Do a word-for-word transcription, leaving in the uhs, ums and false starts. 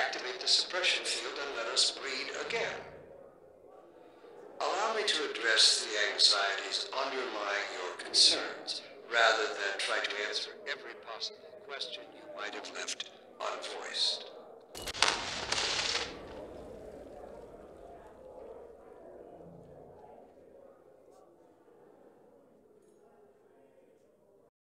activate the suppression field and let us breed again. Allow me to address the anxieties underlying your concerns, rather than try to answer every possible question you might have left unvoiced.